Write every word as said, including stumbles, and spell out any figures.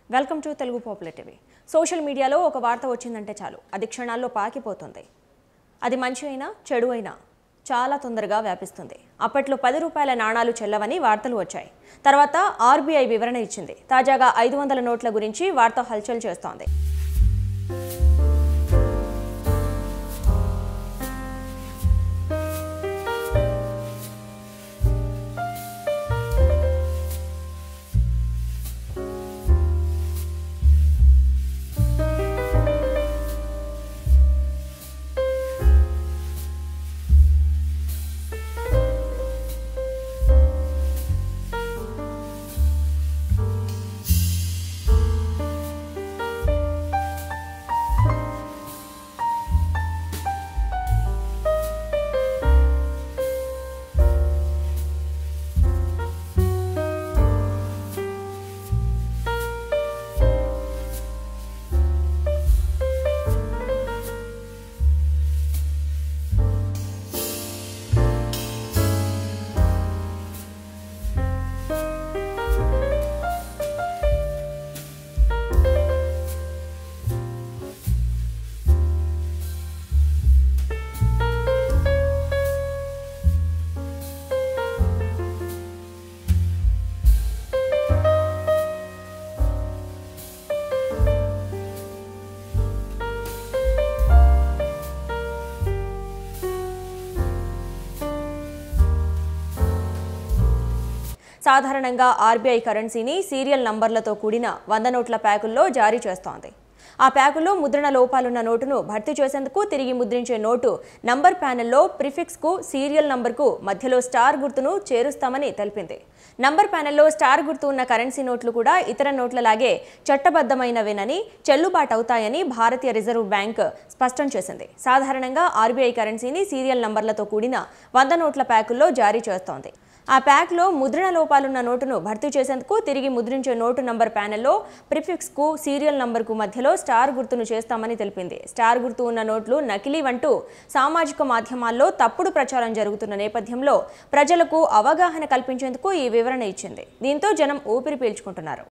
Welcome to Telugu popular TV. Social మీడియాలో ఒక వార్త వచ్చిందంటే చాలు అది క్షణాల్లో పాకిపోతుంది. అది మంచి అయినా చెడు అయినా చాలా తొందరగా వ్యాపిస్తుంది. అప్పట్లో పది రూపాయల నాణాలు చెల్లవని వార్తలు వచ్చాయి. తర్వాత ఆర్బీఐ వివరణ ఇచ్చింది. తాజాగా ఐదు వందల నోట్ల గురించి వార్త హల్చల్ చేస్తోంది. సాధారణంగా ఆర్బీఐ కరెన్సీని సీరియల్ నంబర్లతో కూడిన వంద నోట్ల ప్యాకుల్లో జారీ చేస్తోంది. ఆ ప్యాకుల్లో ముద్రణ లోపాలున్న నోటును భర్తీ చేసేందుకు తిరిగి ముద్రించే నోటు నంబర్ ప్యానెల్లో ప్రిఫిక్స్కు సీరియల్ నంబర్కు మధ్యలో స్టార్ గుర్తును చేరుస్తామని తెలిపింది. నంబర్ ప్యానెల్లో స్టార్ గుర్తు ఉన్న కరెన్సీ నోట్లు కూడా ఇతర నోట్లలాగే చట్టబద్ధమైనవేనని, చెల్లుబాటవుతాయని భారతీయ రిజర్వ్ బ్యాంక్ స్పష్టం చేసింది. సాధారణంగా ఆర్బీఐ కరెన్సీని సీరియల్ నంబర్లతో కూడిన వంద నోట్ల ప్యాకుల్లో జారీ చేస్తోంది. ఆ ప్యాక్లో ముద్రణ లోపాలున్న నోటును భర్తీ చేసేందుకు తిరిగి ముద్రించే నోటు నంబర్ ప్యానెల్లో ప్రిఫిక్స్కు సీరియల్ నంబర్కు మధ్యలో స్టార్ గుర్తును చేస్తామని తెలిపింది. స్టార్ గుర్తు ఉన్న నోట్లు నకిలీవంటూ సామాజిక మాధ్యమాల్లో తప్పుడు ప్రచారం జరుగుతున్న నేపథ్యంలో ప్రజలకు అవగాహన కల్పించేందుకు ఈ వివరణ ఇచ్చింది. దీంతో జనం ఊపిరి పీల్చుకుంటున్నారు.